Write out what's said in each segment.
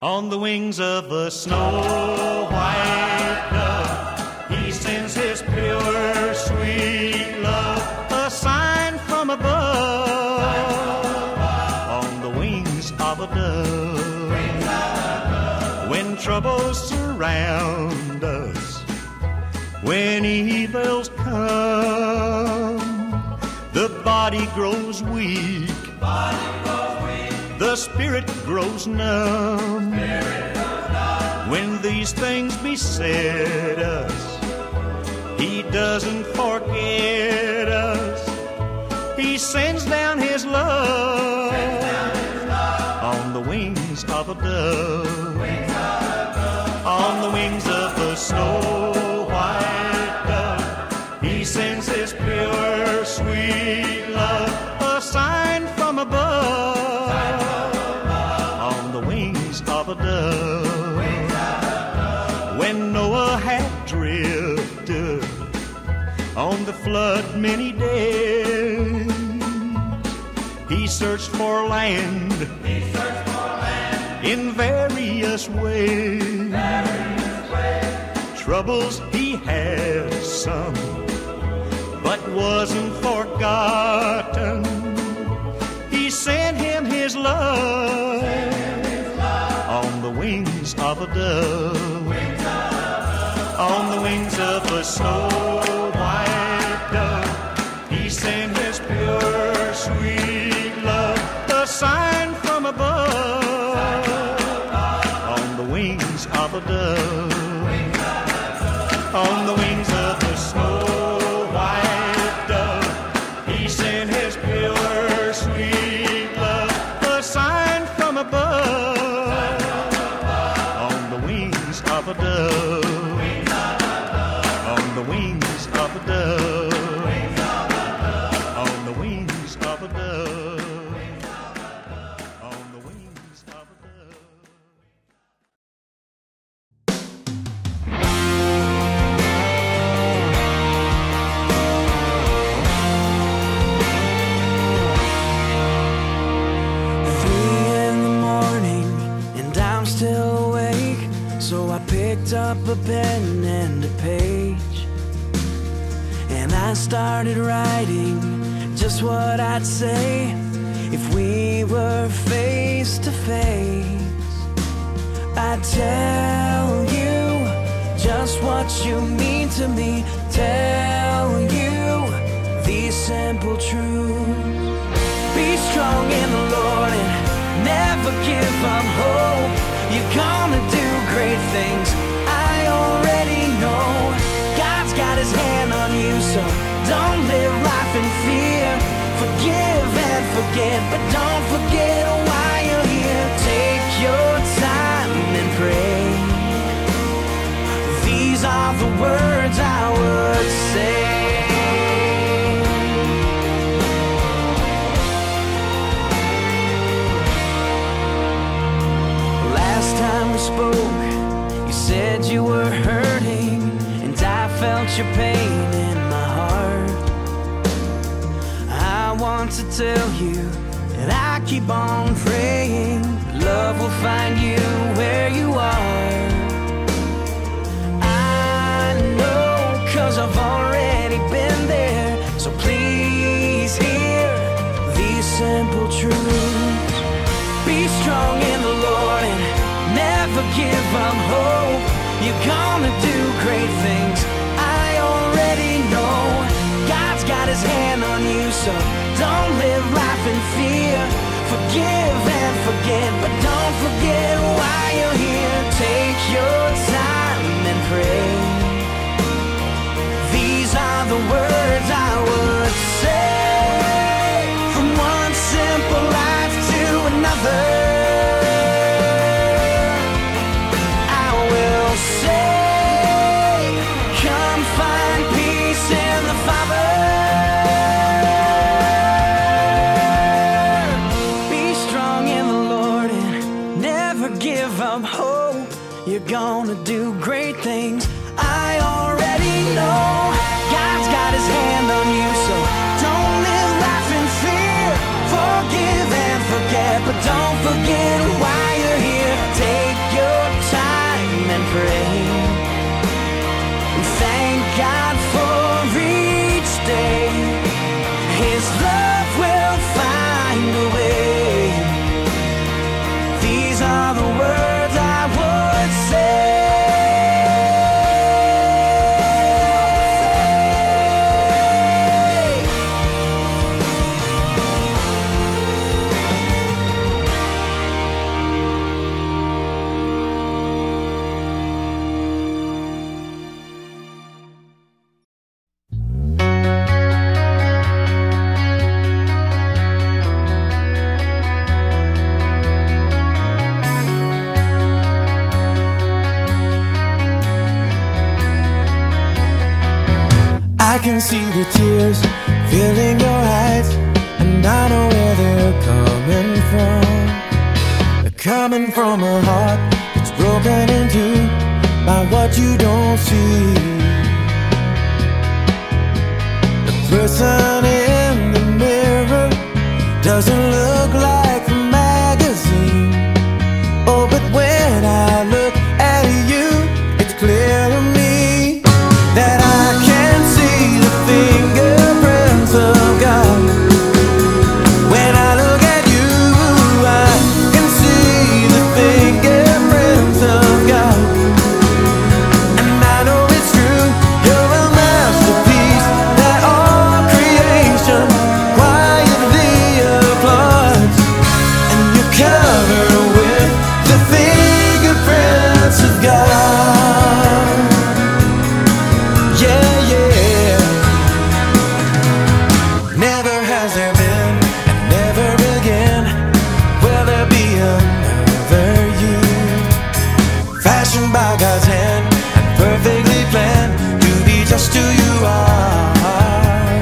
On the wings of a snow-white dove, he sends his pure, sweet love, a sign from above. On the wings of a dove, when troubles surround us, when evils come, the body grows weak, the spirit grows numb. When these things beset us, he doesn't forget us. He sends down his love on the wings of a dove, on the wings of a snow-white dove. He sends his pure, sweet love, a sign from above. Of a dove. When Noah had drifted on the flood many days, he searched for land, in various ways. Troubles he had some, but wasn't forgotten. He sent him his love on the wings of a dove, on the wings of a snow-white dove. He sent his pure, sweet love, a sign from above, on the wings of a dove, on the wings of a snow-white dove. He sent his pure, sweet love, a sign from above. Of a dove, on the wings of a dove, on the wings of a dove, on the wings of a dove. Picked up a pen and a page, and I started writing just what I'd say if we were face to face. I'd tell you just what you mean to me, tell you these simple truths. Be strong in the Lord and never give up hope. You're gonna do great things, I already know. God's got his hand on you, so don't live life in fear. Forgive and forget, but don't forget why you're here. Take your time and pray. These are the words I would say. Spoke, you said you were hurting, and I felt your pain in my heart. I want to tell you that I keep on praying love will find you where you are. I know, 'cause I've already been there, so please hear these simple truths. Be strong in the Lord and never give up hope. You're gonna do great things, I already know. God's got his hand on you, so don't live life in fear. Forgive and forget, but don't forget why you're here. Take your time and pray. These are the words I would say. From one simple life to another, you're gonna do great things, I already know. God's got his hand on you, so don't live life in fear. Forgive and forget, but don't forget why you're here. Take can see the tears filling your eyes, and I know where they're coming from. They're coming from a heart that's broken in two by what you don't see. The person in the mirror doesn't look like the magazine. Oh, but when I look at you, it's clear to me that I can see the fingerprints of God. When I look at you, I can see the fingerprints of God. And I know it's true, you're a masterpiece that all creation quietly applauds. And you're covered with the fingerprints of God. Yeah, yeah. Never has there been, and never again will there be another you, fashioned by God's hand and perfectly planned to be just who you are.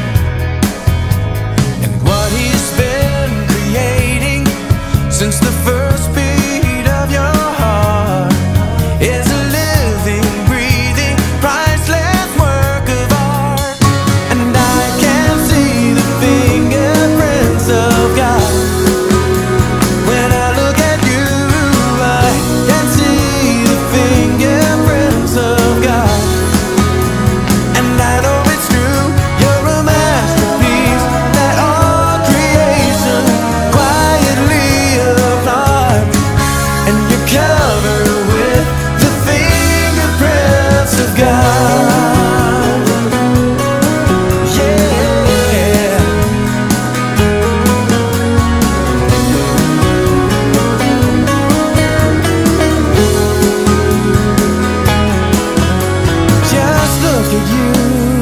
And what He's been creating since the first beat of your heart is a living, breathing, priceless work of art. And I can see the fingerprints of God. When I look at you, I can see the fingerprints of God. And I know it's true, you're a masterpiece that all creation quietly applauds. And you're covered with the fingerprints of God. Yeah. Just look at you,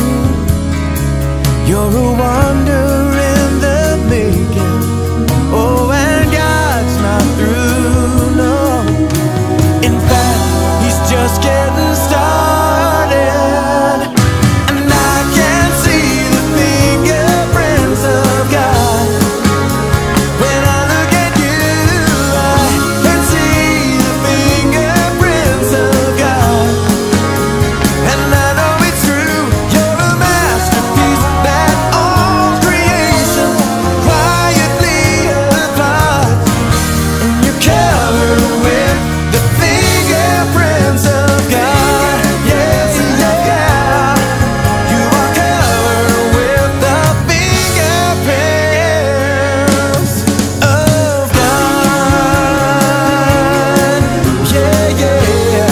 you're a wonder in the making. Oh, and God's not through, no. In fact, He's just getting started. And I can see the fingerprints of God. When I look at you, I can see the fingerprints of God. And I know it's true, you're a masterpiece that all creation quietly applauds. And you're covered with the fingerprints of God. Yes, yeah. You are covered with the fingerprints of God. Yeah, yeah.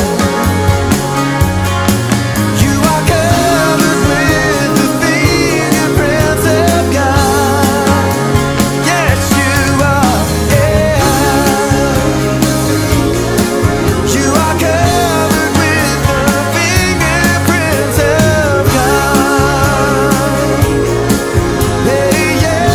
You are covered with the fingerprints of God. Yes, you are, yeah. You are covered with the fingerprints of God. Yeah, yeah.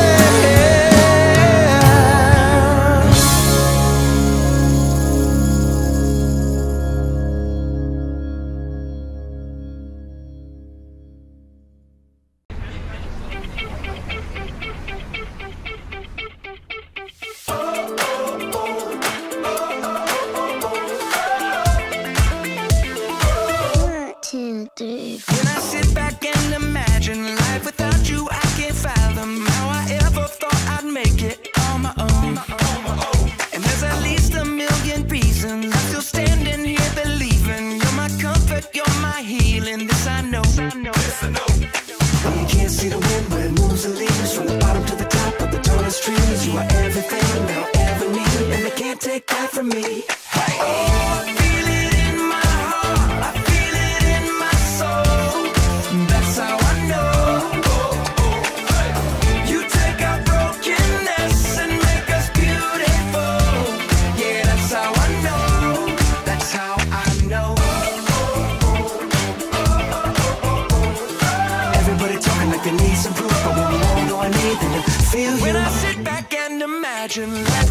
When I sit back and imagine life without you, I can't fathom how I ever thought I'd make it on my own. And there's at least a million reasons I'm still standing here believing you're my comfort, you're my healing. This I know. When you can't see the wind, but it moves the leaves from the bottom to the top of the tallest trees. You are everything I'll ever need, and they can't take that from me. Hey. Oh, I feel it in my heart, I feel it in my soul. That's how I know. You take our brokenness and make us beautiful. Yeah, that's how I know. That's how I know. Everybody talking like they need some proof, but when we all know I need, then you feel you. When I sit back and imagine life